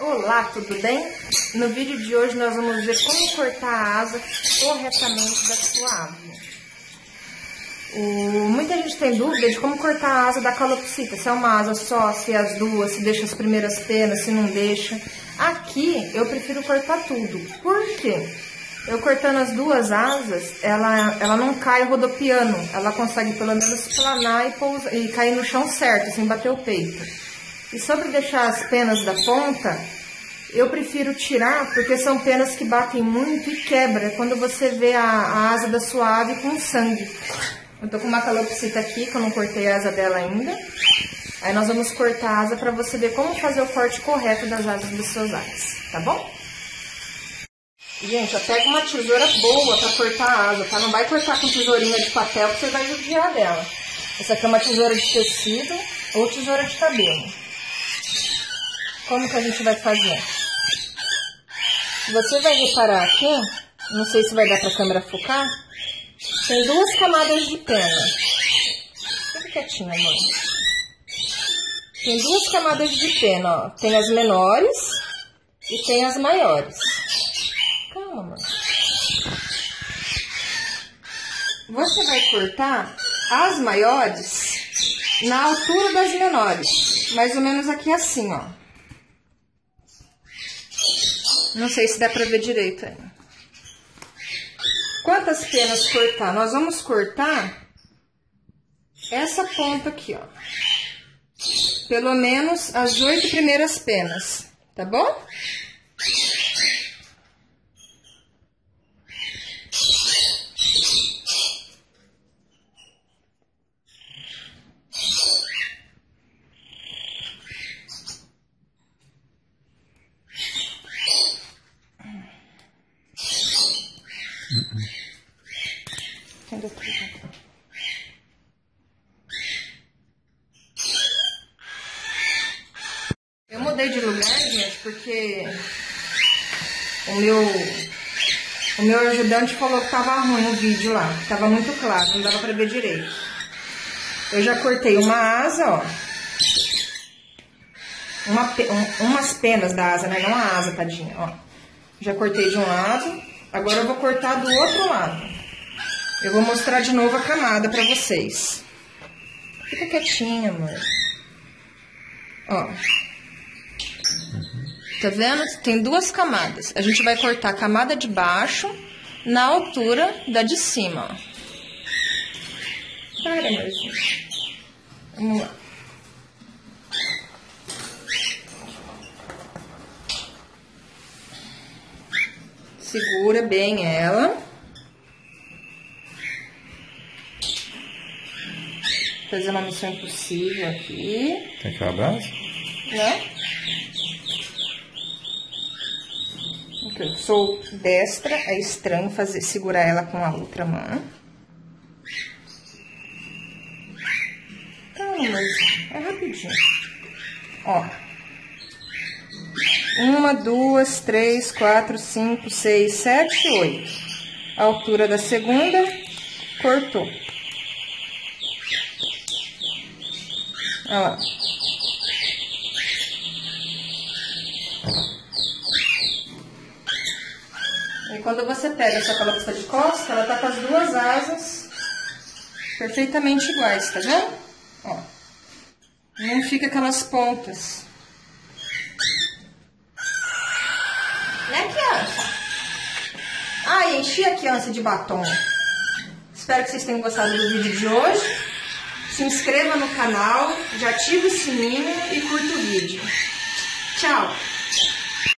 Olá, tudo bem? No vídeo de hoje nós vamos ver como cortar a asa corretamente da sua ave. Muita gente tem dúvida de como cortar a asa da calopsita, se é uma asa só, se é as duas, se deixa as primeiras penas, se não deixa. Aqui eu prefiro cortar tudo. Por quê? Eu cortando as duas asas, ela não cai rodopiando, ela consegue pelo menos planar e cair no chão certo, sem bater o peito. E sobre deixar as penas da ponta, eu prefiro tirar porque são penas que batem muito e quebra quando você vê a asa da sua ave com sangue. Eu tô com uma calopsita aqui, que eu não cortei a asa dela ainda. Aí nós vamos cortar a asa para você ver como fazer o corte correto das asas dos seus aves, tá bom? Gente, pega uma tesoura boa para cortar a asa, tá? Não vai cortar com tesourinha de papel que você vai judiar dela. Essa aqui é uma tesoura de tecido ou tesoura de cabelo. Como que a gente vai fazer? Você vai reparar aqui, não sei se vai dar para a câmera focar, tem duas camadas de pena. Fica quietinho, amor. Tem duas camadas de pena, ó. Tem as menores e tem as maiores. Calma, amor. Você vai cortar as maiores na altura das menores. Mais ou menos aqui assim, ó. Não sei se dá pra ver direito aí. Quantas penas cortar? Nós vamos cortar essa ponta aqui, ó. Pelo menos as 8 primeiras penas, tá bom? Eu mudei de lugar, gente, porque o meu ajudante falou que tava ruim o vídeo lá, tava muito claro, não dava pra ver direito. Eu já cortei uma asa, ó, umas penas da asa, né, não a asa, tadinha, ó. Já cortei de um lado, agora eu vou cortar do outro lado. Eu vou mostrar de novo a camada pra vocês. Fica quietinha, amor. Ó. Tá vendo? Tem duas camadas. A gente vai cortar a camada de baixo na altura da de cima, ó. Para, amorzinho. Vamos lá. Segura bem ela. Fazer uma missão impossível aqui. Tem que abraço? Né? Eu sou destra, é estranho segurar ela com a outra mão. Calma, mas é rapidinho. Ó. 1, 2, 3, 4, 5, 6, 7, 8. A altura da segunda, cortou. Olha lá. E quando você pega essa calopsita de costa, ela tá com as duas asas perfeitamente iguais, tá vendo? Ó. Não fica aquelas pontas. Né, criança? Ai, enchi a criança de batom. Espero que vocês tenham gostado do vídeo de hoje. Se inscreva no canal, já ative o sininho e curta o vídeo. Tchau!